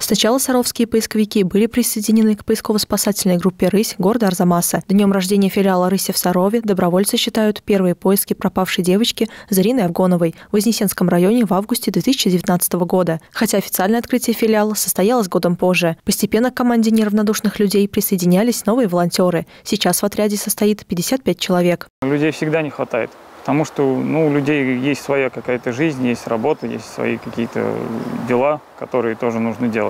Сначала саровские поисковики были присоединены к поисково-спасательной группе «Рысь» города Арзамаса. Днем рождения филиала «Рыси» в Сарове добровольцы считают первые поиски пропавшей девочки Зарины Авгоновой в Вознесенском районе в августе 2019 года. Хотя официальное открытие филиала состоялось годом позже. Постепенно к команде неравнодушных людей присоединялись новые волонтеры. Сейчас в отряде состоит 55 человек. Людей всегда не хватает. Потому что у людей есть своя какая-то жизнь, есть работа, есть свои какие-то дела, которые тоже нужно делать.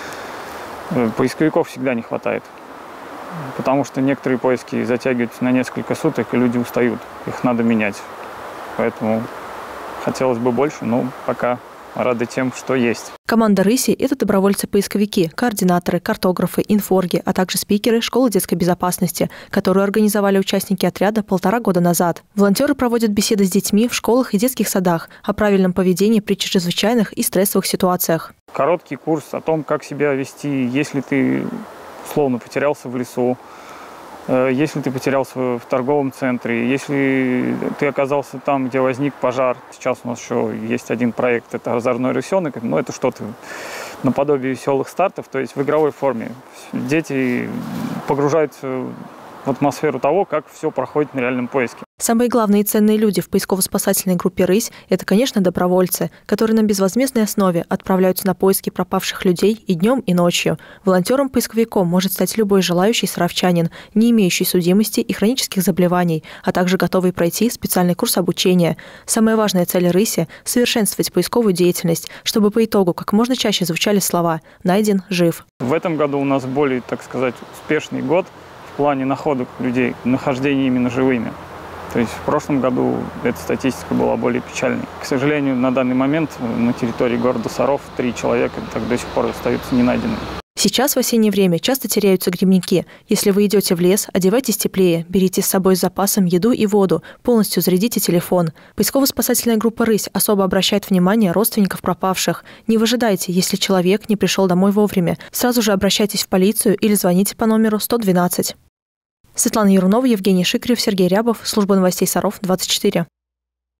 Поисковиков всегда не хватает. Потому что некоторые поиски затягиваются на несколько суток, и люди устают. Их надо менять. Поэтому хотелось бы больше, но пока рады тем, что есть. Команда «Рыси» – это добровольцы-поисковики, координаторы, картографы, инфорги, а также спикеры школы детской безопасности, которую организовали участники отряда 1,5 года назад. Волонтеры проводят беседы с детьми в школах и детских садах о правильном поведении при чрезвычайных и стрессовых ситуациях. Короткий курс о том, как себя вести, если ты условно потерялся в лесу, если ты потерялся в торговом центре, если ты оказался там, где возник пожар. Сейчас у нас еще есть один проект, это «Озорной рысенок». Это что-то наподобие веселых стартов, то есть в игровой форме. Дети погружаются в атмосферу того, как все проходит на реальном поиске. Самые главные и ценные люди в поисково-спасательной группе «Рысь» – это, конечно, добровольцы, которые на безвозмездной основе отправляются на поиски пропавших людей и днем, и ночью. Волонтером-поисковиком может стать любой желающий саровчанин, не имеющий судимости и хронических заболеваний, а также готовый пройти специальный курс обучения. Самая важная цель «Рыси» – совершенствовать поисковую деятельность, чтобы по итогу как можно чаще звучали слова «найден, жив». В этом году у нас более, так сказать, успешный год в плане находок людей, нахождения именно живыми. То есть в прошлом году эта статистика была более печальной. К сожалению, на данный момент на территории города Саров 3 человека так до сих пор остаются ненайденными. Сейчас в осеннее время часто теряются грибники. Если вы идете в лес, одевайтесь теплее, берите с собой с запасом еду и воду, полностью зарядите телефон. Поисково-спасательная группа «Рысь» особо обращает внимание родственников пропавших. Не выжидайте, если человек не пришел домой вовремя. Сразу же обращайтесь в полицию или звоните по номеру 112. Светлана Ярунова, Евгений Шикрев, Сергей Рябов. Служба новостей Саров, 24.